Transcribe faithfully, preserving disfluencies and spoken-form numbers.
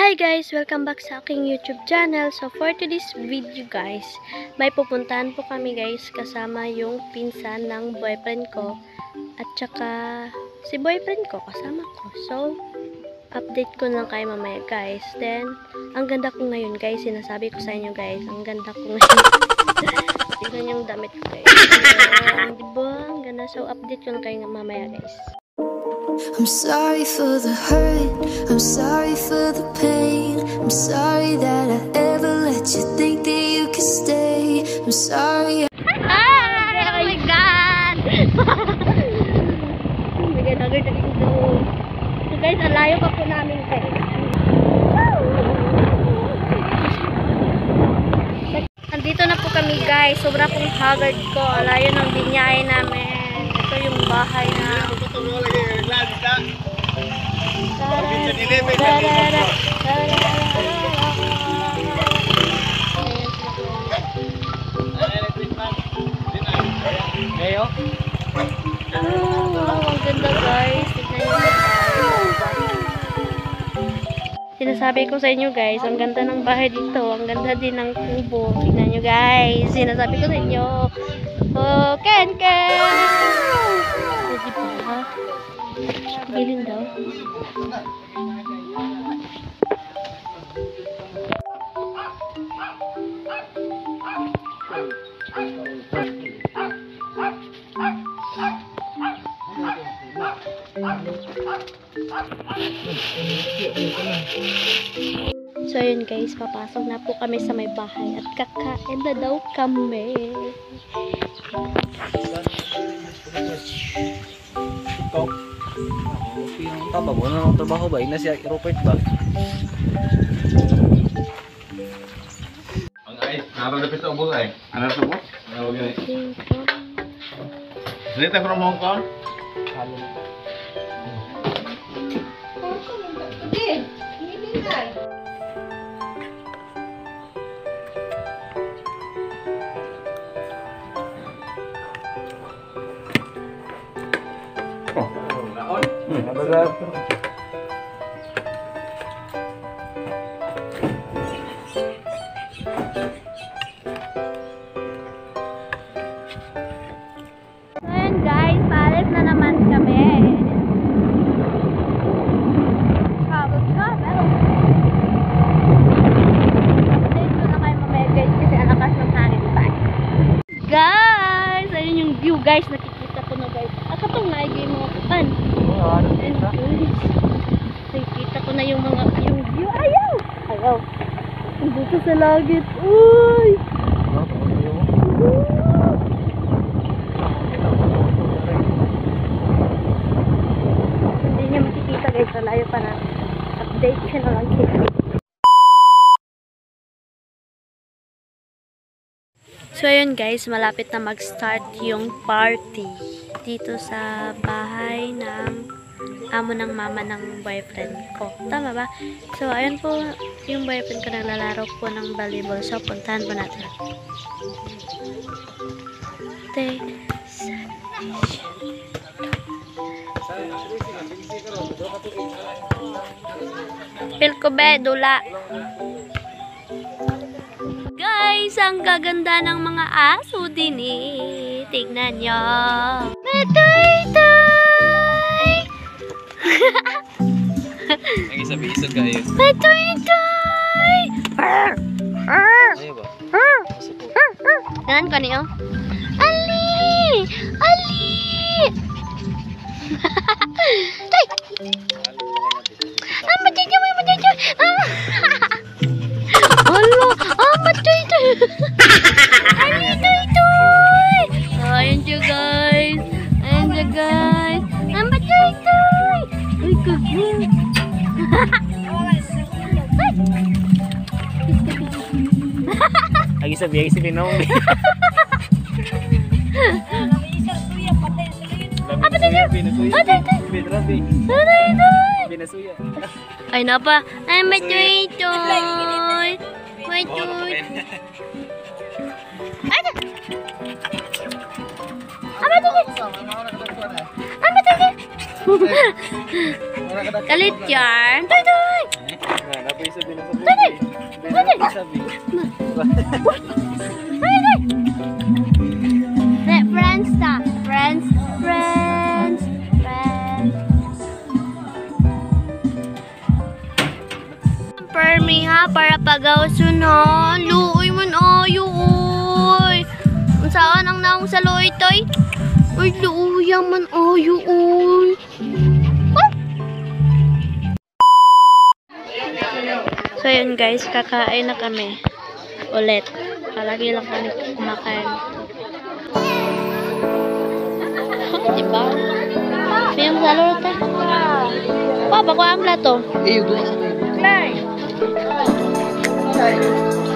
Hi guys! Welcome back sa aking YouTube channel. So for today's video guys, may pupuntahan po kami guys kasama yung pinsan ng boyfriend ko at saka si boyfriend ko kasama ko. So update ko lang kayo mamaya guys. Then ang ganda ko ngayon guys, sinasabi ko sa inyo guys, ang ganda ko ngayon. Tignan yung damit ko guys. Um, diba? Ang ganda. So update ko lang kayo mamaya guys. I'm sorry for the hurt, I'm sorry for the pain, I'm sorry that I ever let you think that you could stay. I'm sorry. Hi! Oh my God! Oh my God, agad na dito. So guys, alayo pa po namin guys. Nandito na po kami guys. Sobra pong haggard ko. Alayo ng binyahe namin. Ito yung bahay na. Oh, wow, ang ganda guys. Tignan nyo. Sinasabi ko sa inyo guys, ang ganda ng bahay dito. Ang ganda din ng kubo. Tignan nyo guys. Sinasabi ko sa inyo. Oh, Ken Ken! Oh, diba ha? Gilin daw. So yun guys, papasok na po kami sa may bahay at kakain na daw kami. Tama mo na ng trabaho ba? Ina siya aeroport ba? Ang ay, naralapit sa ubos ay. Ano sa ubos? Ano gani? Dito from Hong Kong? Ayan guys, paalis na naman kami. Travel, travel. Update ko na kayo mamaya guys kasi ang lakas ng hangin pa. Guys, ayun yung view guys, nakikita ko na guys. At itong naigay mga kupan. Ayan guys, nakikita ko na yung mga yung view. Ayaw! Ayaw! Dito sa langit. Uy! Hindi niya makikita guys, malayo pa na. Update siya na lang kita. So ayun guys, malapit na mag-start yung party dito sa bahay ng amo ng mama ng boyfriend ko. Tama ba? So ayun po, yung boyfriend ko naglalaro po ng volleyball. So puntahan po natin. Te, Pil ko be, dula. Guys, ang gaganda ng mga aso din eh. Tignan nyo. Matoy-toy! Nag-isab-isab kayo. Matoy-toy! Ayaw ba? Ganan ko niyo? Ali! Ali! Tay! Ah, matoy-toy! Matoy-toy! Ah! Hala! Ah, matoy-toy! Ali, toy-toy! Ayan siya guys! Ayan siya guys! Ah, matoy-toy! Ay, kagul! Lagi sabi, lagi sabi nung. Apa tadi? Binasuya. Ay, napa? Ay, matoy-toy! Matoy! Ay, ito! Ah, matoy-toy! Ah, matoy-toy! Kalit yan! Toy-toy! Dali! Dali! Sabi. Re- Friends ta. Friends. Friends. Friends. Permi ha, para pagawaso na. Luoy man ayo, oy. Kung saan ang naong sa loy, toy? Ay, luoy man ayo, oy. So yun guys, kakain na kami ulit. Palagi lang kami kumakain. Diba? Pinang salurot eh. Pa, bako ang plato. Eh, yung doon sa Play!